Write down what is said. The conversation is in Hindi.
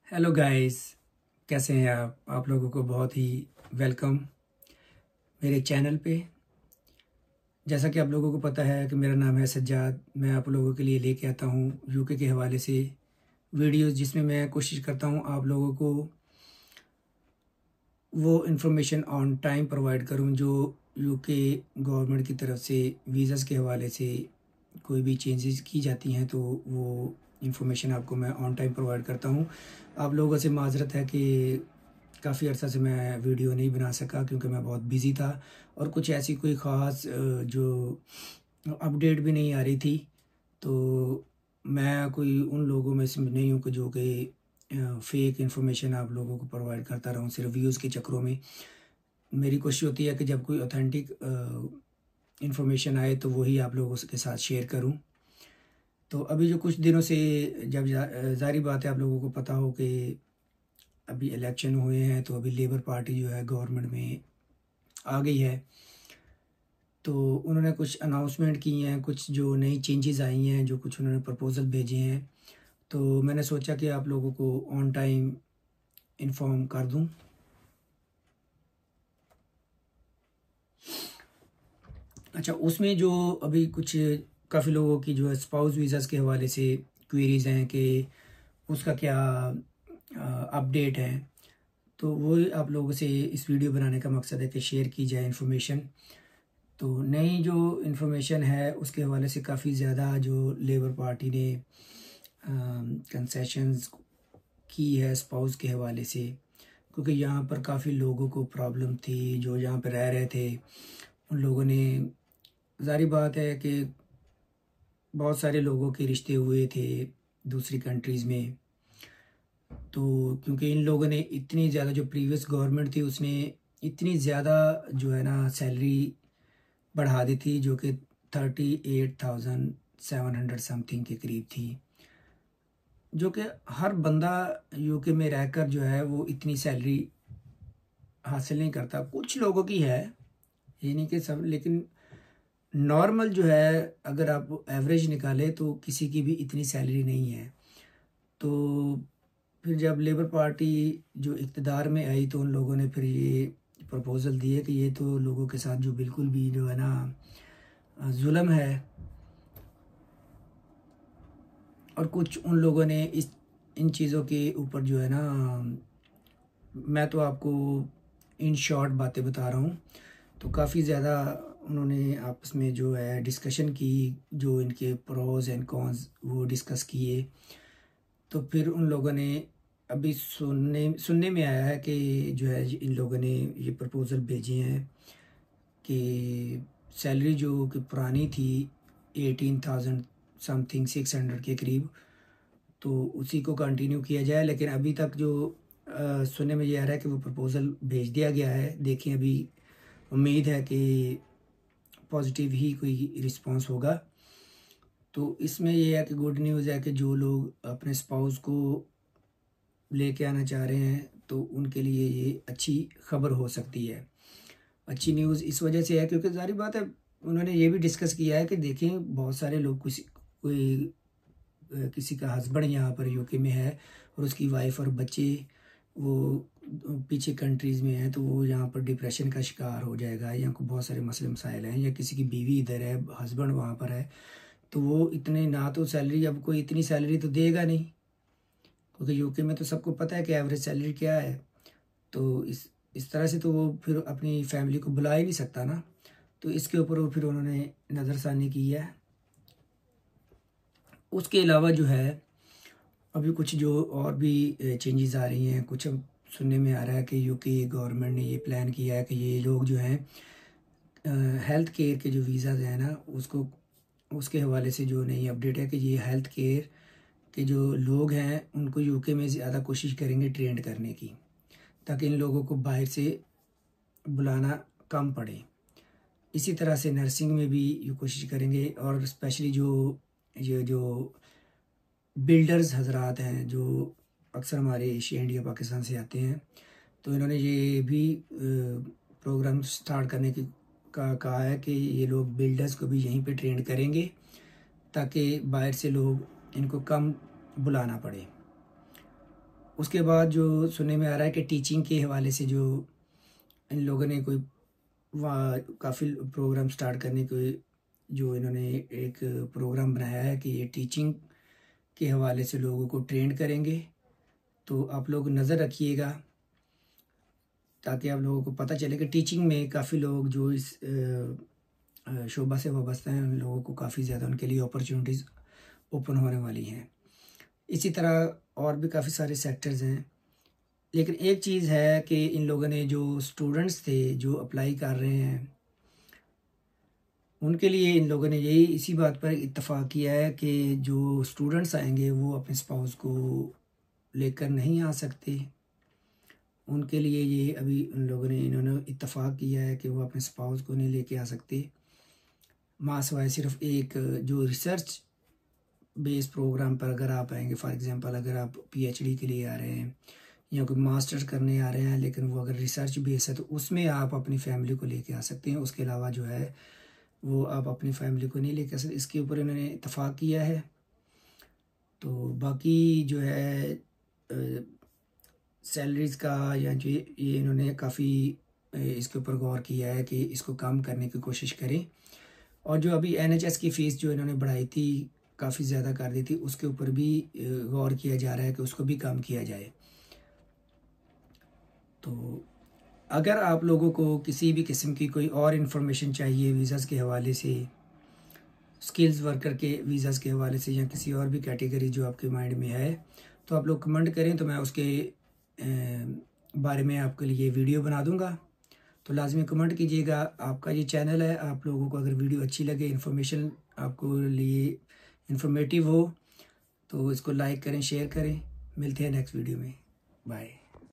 हेलो गाइस, कैसे हैं आप लोगों को बहुत ही वेलकम मेरे चैनल पे। जैसा कि आप लोगों को पता है कि मेरा नाम है सज्जाद। मैं आप लोगों के लिए लेके आता हूँ यूके के हवाले से वीडियोस, जिसमें मैं कोशिश करता हूँ आप लोगों को वो इन्फॉर्मेशन ऑन टाइम प्रोवाइड करूँ जो यूके गवर्नमेंट की तरफ से वीज़ास के हवाले से कोई भी चेंजेस की जाती हैं तो वो इन्फॉर्मेशन आपको मैं ऑन टाइम प्रोवाइड करता हूँ। आप लोगों से माज़रत है कि काफ़ी अर्सा से मैं वीडियो नहीं बना सका क्योंकि मैं बहुत बिज़ी था और कुछ ऐसी कोई ख़ास जो अपडेट भी नहीं आ रही थी। तो मैं कोई उन लोगों में से नहीं हूँ कि जो कि फेक इन्फॉर्मेशन आप लोगों को प्रोवाइड करता रहूँ सिर्फ व्यूज़ के चक्करों में। मेरी कोशिश होती है कि जब कोई ऑथेंटिक इन्फॉर्मेशन आए तो वही आप लोगों के साथ शेयर करूं। तो अभी जो कुछ दिनों से जब ज़ाहिर बात है आप लोगों को पता हो कि अभी इलेक्शन हुए हैं तो अभी लेबर पार्टी जो है गवर्नमेंट में आ गई है। तो उन्होंने कुछ अनाउंसमेंट की हैं, कुछ जो नई चेंजेस आई हैं, जो कुछ उन्होंने प्रपोज़ल भेजे हैं। तो मैंने सोचा कि आप लोगों को ऑन टाइम इन्फॉर्म कर दूं। अच्छा, उसमें जो अभी कुछ काफ़ी लोगों की जो है स्पाउस वीज़ास के हवाले से क्वेरीज़ हैं कि उसका क्या अपडेट है। तो वो आप लोगों से इस वीडियो बनाने का मकसद है कि शेयर की जाए इन्फॉर्मेशन। तो नई जो इन्फॉर्मेशन है उसके हवाले से काफ़ी ज़्यादा जो लेबर पार्टी ने कंसेशंस की है स्पाउस के हवाले से, क्योंकि यहाँ पर काफ़ी लोगों को प्रॉब्लम थी जो यहाँ पर रह रहे थे। उन लोगों ने, ज़ाहिर बात है कि बहुत सारे लोगों के रिश्ते हुए थे दूसरी कंट्रीज़ में। तो क्योंकि इन लोगों ने इतनी ज़्यादा, जो प्रीवियस गवर्नमेंट थी उसने इतनी ज़्यादा जो है ना सैलरी बढ़ा दी थी, जो कि 38,700 समथिंग के करीब थी, जो कि हर बंदा यूके में रहकर जो है वो इतनी सैलरी हासिल नहीं करता। कुछ लोगों की है, ये नहीं कि सब, लेकिन नॉर्मल जो है अगर आप एवरेज निकालें तो किसी की भी इतनी सैलरी नहीं है। तो फिर जब लेबर पार्टी जो इक़्तिदार में आई तो उन लोगों ने फिर ये प्रपोज़ल दिए कि ये तो लोगों के साथ जो बिल्कुल भी जो है ना जुल्म है। और कुछ उन लोगों ने इन चीज़ों के ऊपर जो है ना, मैं तो आपको इन शॉर्ट बातें बता रहा हूँ। तो काफ़ी ज़्यादा उन्होंने आपस में जो है डिस्कशन की, जो इनके प्रोज एंड कॉन्स वो डिस्कस किए। तो फिर उन लोगों ने अभी सुनने में आया है कि जो है इन लोगों ने ये प्रपोज़ल भेजे हैं कि सैलरी जो कि पुरानी थी 18,000 समथिंग 600 के करीब, तो उसी को कंटिन्यू किया जाए। लेकिन अभी तक जो सुनने में ये आ रहा है कि वो प्रपोज़ल भेज दिया गया है। देखिए, अभी उम्मीद है कि पॉजिटिव ही कोई रिस्पांस होगा। तो इसमें ये है कि गुड न्यूज़ है कि जो लोग अपने स्पाउस को लेके आना चाह रहे हैं तो उनके लिए ये अच्छी खबर हो सकती है। अच्छी न्यूज़ इस वजह से है क्योंकि ज़ाहिर बात है उन्होंने ये भी डिस्कस किया है कि देखें बहुत सारे लोग किसी का हस्बैंड यहाँ पर यूके में है और उसकी वाइफ और बच्चे वो पीछे कंट्रीज़ में हैं, तो वो यहाँ पर डिप्रेशन का शिकार हो जाएगा, या को बहुत सारे मसले मसाइल हैं, या किसी की बीवी इधर है हस्बैंड वहाँ पर है, तो वो इतने ना तो सैलरी, अब कोई इतनी सैलरी तो देगा नहीं, क्योंकि यूके में तो सबको पता है कि एवरेज सैलरी क्या है। तो इस तरह से तो वो फिर अपनी फैमिली को बुला ही नहीं सकता ना। तो इसके ऊपर वो फिर उन्होंने नज़रसानी की है। उसके अलावा जो है अभी कुछ जो और भी चेंजेस आ रही हैं, कुछ अब सुनने में आ रहा है कि यूके गवर्नमेंट ने ये प्लान किया है कि ये लोग जो हैं हेल्थ केयर के जो वीज़ाज़ हैं ना उसको, उसके हवाले से जो नई अपडेट है कि ये हेल्थ केयर के जो लोग हैं उनको यूके में ज़्यादा कोशिश करेंगे ट्रेंड करने की, ताकि इन लोगों को बाहर से बुलाना कम पड़े। इसी तरह से नर्सिंग में भी ये कोशिश करेंगे, और स्पेशली जो ये जो बिल्डर्स हजरात हैं जो अक्सर हमारे एशिया इंडिया पाकिस्तान से आते हैं, तो इन्होंने ये भी प्रोग्राम स्टार्ट करने की का कहा है कि ये लोग बिल्डर्स को भी यहीं पे ट्रेन करेंगे ताकि बाहर से लोग इनको कम बुलाना पड़े। उसके बाद जो सुनने में आ रहा है कि टीचिंग के हवाले से जो इन लोगों ने कोई काफ़ी प्रोग्राम स्टार्ट करने के जो इन्होंने एक प्रोग्राम बनाया है कि ये टीचिंग के हवाले से लोगों को ट्रेंड करेंगे। तो आप लोग नज़र रखिएगा ताकि आप लोगों को पता चले कि टीचिंग में काफ़ी लोग जो इस शोबा से वाबस्ता हैं उन लोगों को काफ़ी ज़्यादा उनके लिए अपॉर्चुनिटीज़ ओपन होने वाली हैं। इसी तरह और भी काफ़ी सारे सेक्टर्स हैं, लेकिन एक चीज़ है कि इन लोगों ने जो स्टूडेंट्स थे जो अप्लाई कर रहे हैं उनके लिए इन लोगों ने यही इसी बात पर इत्तेफाक किया है कि जो स्टूडेंट्स आएंगे वो अपने स्पाउस को लेकर नहीं आ सकते। उनके लिए ये अभी उन लोगों ने इन्होंने इत्तेफाक किया है कि वो अपने स्पाउस को नहीं लेके आ सकते, मासवाए सिर्फ एक जो रिसर्च बेस प्रोग्राम पर अगर आप आएंगे, फॉर एग्जांपल अगर आप पीएचडी के लिए आ रहे हैं या कोई मास्टर्स करने आ रहे हैं, लेकिन वो अगर रिसर्च बेस है तो उसमें आप अपनी फैमिली को लेके आ सकते हैं। उसके अलावा जो है वो आप अपनी फैमिली को नहीं लेके आ सकते। इसके ऊपर इन्होंने इत्तेफाक किया है। तो बाकी जो है सैलरीज़ का या जो ये इन्होंने काफ़ी इसके ऊपर गौर किया है कि इसको कम करने की कोशिश करें। और जो अभी एनएचएस की फ़ीस जो इन्होंने बढ़ाई थी, काफ़ी ज़्यादा कर दी थी, उसके ऊपर भी गौर किया जा रहा है कि उसको भी कम किया जाए। तो अगर आप लोगों को किसी भी किस्म की कोई और इन्फॉर्मेशन चाहिए वीज़ाज़ के हवाले से, स्किल्स वर्कर के वीज़ाज़ के हवाले से, या किसी और भी कैटेगरी जो आपके माइंड में है, तो आप लोग कमेंट करें तो मैं उसके बारे में आपके लिए वीडियो बना दूंगा। तो लाजमी कमेंट कीजिएगा। आपका ये चैनल है, आप लोगों को अगर वीडियो अच्छी लगे, इन्फॉर्मेशन आपको लिए इन्फॉर्मेटिव हो तो इसको लाइक करें, शेयर करें। मिलते हैं नेक्स्ट वीडियो में। बाय।